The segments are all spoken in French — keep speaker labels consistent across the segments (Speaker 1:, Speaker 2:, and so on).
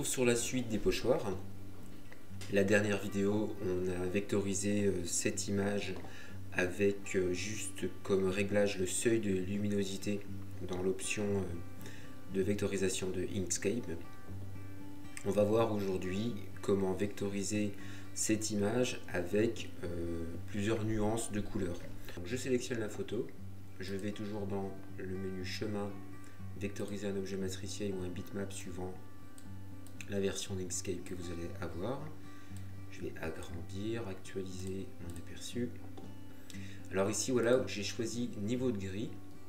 Speaker 1: retrouve sur la suite des pochoirs. La dernière vidéo, on a vectorisé cette image avec juste comme réglage le seuil de luminosité dans l'option de vectorisation de Inkscape. On va voir aujourd'hui comment vectoriser cette image avec plusieurs nuances de couleurs. Donc, je sélectionne la photo, je vais toujours dans le menu chemin, vectoriser un objet matriciel ou un bitmap suivant la version d'Inkscape que vous allez avoir. Je vais agrandir, actualiser mon aperçu. Alors ici, voilà, j'ai choisi niveau de gris.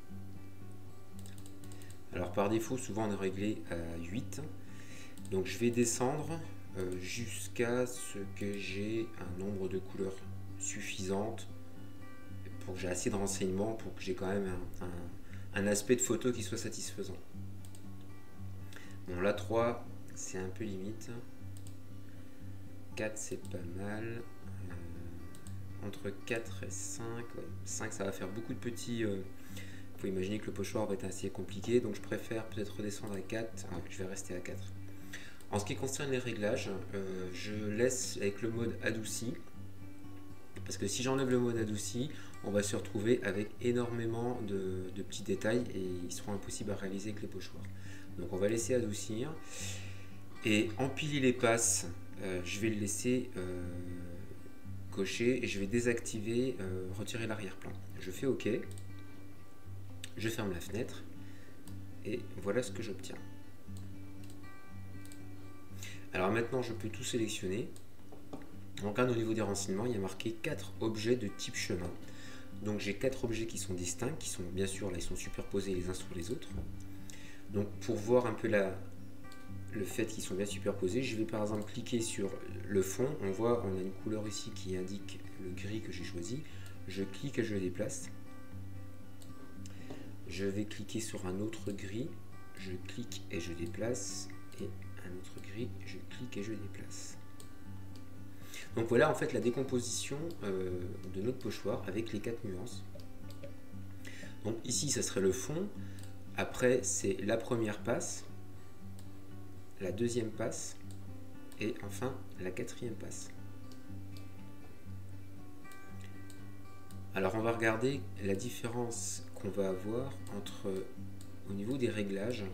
Speaker 1: Alors par défaut, souvent on est réglé à 8. Donc je vais descendre jusqu'à ce que j'ai un nombre de couleurs suffisante pour que j'ai assez de renseignements, pour que j'ai quand même un aspect de photo qui soit satisfaisant. Bon, là 3, c'est un peu limite. 4, c'est pas mal. Entre 4 et 5, ouais. 5, ça va faire beaucoup de petits. Il faut imaginer que le pochoir va être assez compliqué, donc je préfère peut-être redescendre à 4. Ouais, je vais rester à 4. En ce qui concerne les réglages, je laisse avec le mode adouci, parce que si j'enlève le mode adouci, on va se retrouver avec énormément de petits détails et ils seront impossibles à réaliser avec les pochoirs. Donc on va laisser adoucir. Et empiler les passes, je vais le laisser cocher et je vais désactiver, retirer l'arrière-plan. Je fais OK, je ferme la fenêtre et voilà ce que j'obtiens. Alors maintenant, je peux tout sélectionner. Donc là, au niveau des renseignements, il y a marqué 4 objets de type chemin. Donc j'ai 4 objets qui sont distincts, qui sont bien sûr là, ils sont superposés les uns sur les autres. Donc pour voir un peu le fait qu'ils sont bien superposés, je vais par exemple cliquer sur le fond. On voit, on a une couleur ici qui indique le gris que j'ai choisi. Je clique et je le déplace. Je vais cliquer sur un autre gris. Je clique et je déplace. Et un autre gris, je clique et je déplace. Donc voilà en fait la décomposition de notre pochoir avec les 4 nuances. Donc ici ça serait le fond. Après c'est la première passe, la deuxième passe et enfin la quatrième passe. Alors on va regarder la différence qu'on va avoir entre au niveau des réglages.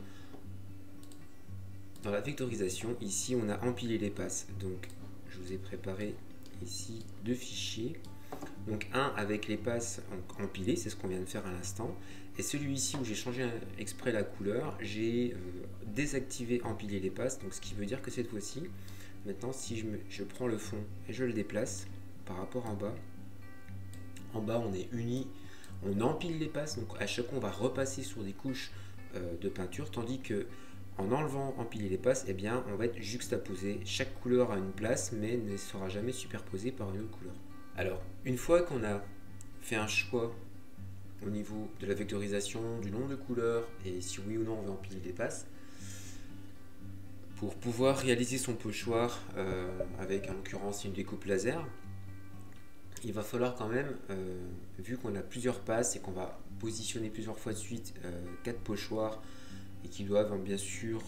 Speaker 1: Dans la vectorisation, ici on a empilé les passes. Donc je vous ai préparé ici 2 fichiers. Donc un avec les passes empilées, c'est ce qu'on vient de faire à l'instant. Et celui-ci où j'ai changé exprès la couleur, j'ai désactivé empiler les passes. Donc ce qui veut dire que cette fois-ci, maintenant si je prends le fond et je le déplace par rapport en bas on est uni, on empile les passes. Donc à chaque fois on va repasser sur des couches de peinture, tandis que en enlevant empiler les passes, eh bien, on va être juxtaposé. Chaque couleur a une place, mais ne sera jamais superposée par une autre couleur. Alors, une fois qu'on a fait un choix au niveau de la vectorisation, du nombre de couleurs, et si oui ou non on veut empiler les passes, pour pouvoir réaliser son pochoir avec en l'occurrence une découpe laser, il va falloir quand même, vu qu'on a plusieurs passes et qu'on va positionner plusieurs fois de suite 4 pochoirs, et qui doivent bien sûr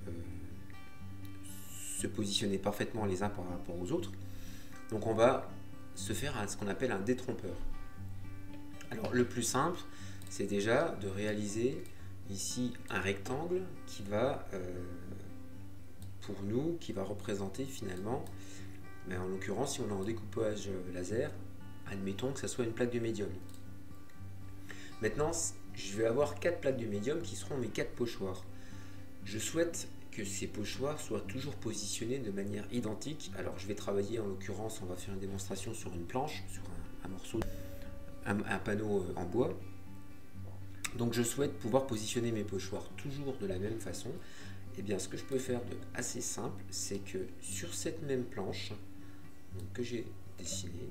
Speaker 1: se positionner parfaitement les uns par rapport aux autres. Donc on va se faire ce qu'on appelle un détrompeur. Alors le plus simple, c'est déjà de réaliser ici un rectangle qui va, pour nous, qui va représenter finalement, mais en l'occurrence si on est en découpage laser, admettons que ça soit une plaque de médium. Maintenant, je vais avoir 4 plaques de médium qui seront mes 4 pochoirs. Je souhaite que ces pochoirs soient toujours positionnés de manière identique. Alors je vais travailler, en l'occurrence, on va faire une démonstration sur une planche, sur un morceau, un panneau en bois. Donc je souhaite pouvoir positionner mes pochoirs toujours de la même façon. Et bien ce que je peux faire de assez simple, c'est que sur cette même planche donc, que j'ai dessinée,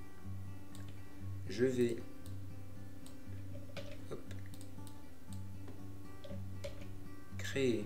Speaker 1: je vais créer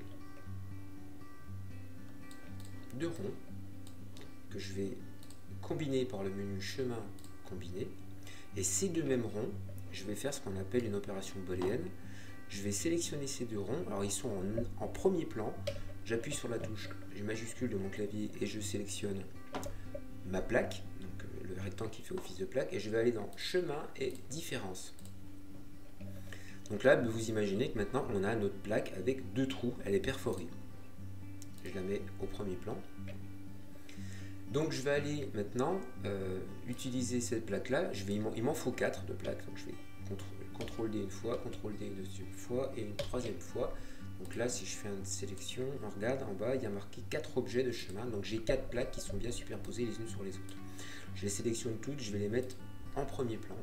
Speaker 1: 2 ronds que je vais combiner par le menu chemin combiné. Et ces 2 mêmes ronds, je vais faire ce qu'on appelle une opération booléenne. Je vais sélectionner ces 2 ronds. Alors ils sont en premier plan. j'appuie sur la touche majuscule de mon clavier et je sélectionne ma plaque, donc le rectangle qui fait office de plaque, et je vais aller dans chemin et différence. Donc là, vous imaginez que maintenant on a notre plaque avec 2 trous, elle est perforée. Je la mets au premier plan. Donc je vais aller maintenant utiliser cette plaque là, il m'en faut 4 de plaques, donc je vais CTRL D une fois, CTRL D une deuxième fois et une troisième fois. Donc là, si je fais une sélection, on regarde en bas, il y a marqué 4 objets de chemin. Donc j'ai 4 plaques qui sont bien superposées les unes sur les autres. Je les sélectionne toutes, je vais les mettre en premier plan.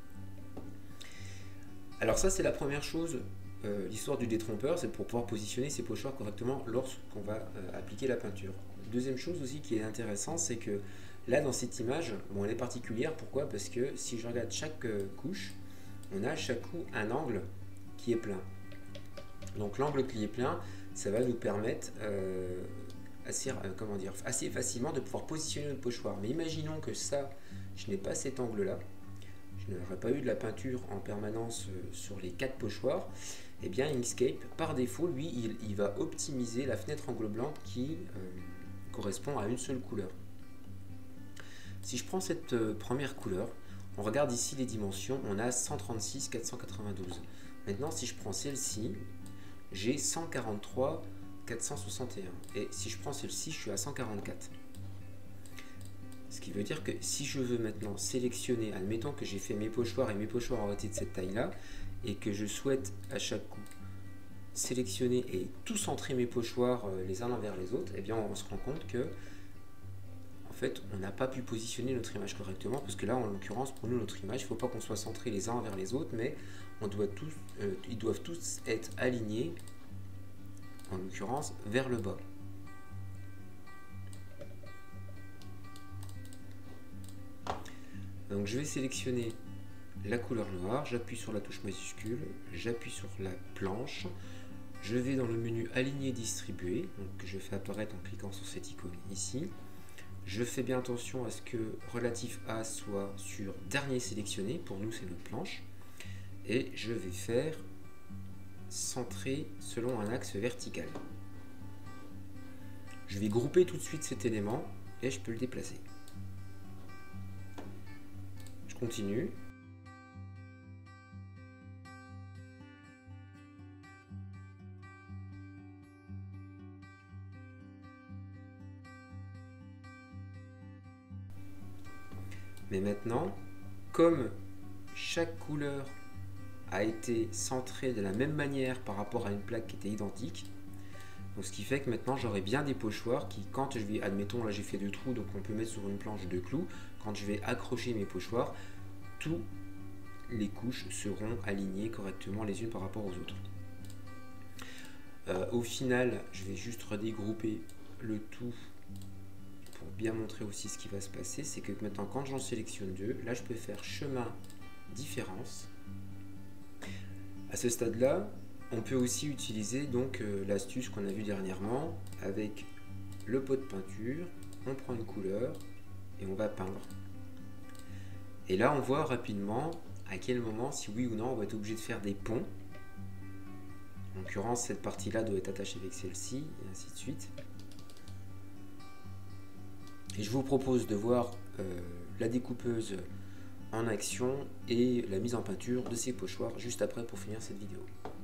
Speaker 1: Alors ça, c'est la première chose, l'histoire du détrompeur, c'est pour pouvoir positionner ces pochoirs correctement lorsqu'on va appliquer la peinture. Deuxième chose aussi qui est intéressante, c'est que là, dans cette image, bon, elle est particulière. Pourquoi? Parce que si je regarde chaque couche, on a à chaque coup un angle qui est plein. Donc l'angle qui est plein, ça va nous permettre assez facilement de pouvoir positionner notre pochoir. Mais imaginons que ça, je n'ai pas cet angle-là, je n'aurais pas eu de la peinture en permanence sur les 4 pochoirs. Et bien Inkscape, par défaut, lui, il va optimiser la fenêtre angle blanc qui correspond à une seule couleur. Si je prends cette première couleur, on regarde ici les dimensions, on a 136, 492. Maintenant, si je prends celle-ci, j'ai 143, 461. Et si je prends celle-ci, je suis à 144. Ce qui veut dire que si je veux maintenant sélectionner, admettons que j'ai fait mes pochoirs et mes pochoirs auraient été de cette taille-là, et que je souhaite à chaque coup sélectionner et tout centrer mes pochoirs les uns envers les autres, et bien on se rend compte que en fait on n'a pas pu positionner notre image correctement, parce que là en l'occurrence pour nous notre image, il ne faut pas qu'on soit centré les uns envers les autres, mais on doit ils doivent tous être alignés en l'occurrence vers le bas. Donc je vais sélectionner la couleur noire, j'appuie sur la touche majuscule, j'appuie sur la planche, je vais dans le menu aligner distribuer, donc que je fais apparaître en cliquant sur cette icône ici. Je fais bien attention à ce que relatif A soit sur dernier sélectionné, pour nous c'est notre planche, et je vais faire centrer selon un axe vertical. Je vais grouper tout de suite cet élément et je peux le déplacer. Je continue. Mais maintenant, comme chaque couleur a été centrée de la même manière par rapport à une plaque qui était identique, donc ce qui fait que maintenant j'aurai bien des pochoirs qui, quand je vais, admettons là j'ai fait 2 trous, donc on peut mettre sur une planche 2 clous, quand je vais accrocher mes pochoirs, toutes les couches seront alignées correctement les unes par rapport aux autres. Au final, je vais juste redégrouper le tout pour bien montrer aussi ce qui va se passer. C'est que maintenant quand j'en sélectionne 2, là je peux faire chemin différence. À ce stade là, on peut aussi utiliser donc l'astuce qu'on a vue dernièrement avec le pot de peinture. On prend une couleur et on va peindre. Et là on voit rapidement à quel moment, si oui ou non, on va être obligé de faire des ponts. En l'occurrence, cette partie-là doit être attachée avec celle-ci, et ainsi de suite. Et je vous propose de voir la découpeuse en action et la mise en peinture de ces pochoirs juste après pour finir cette vidéo.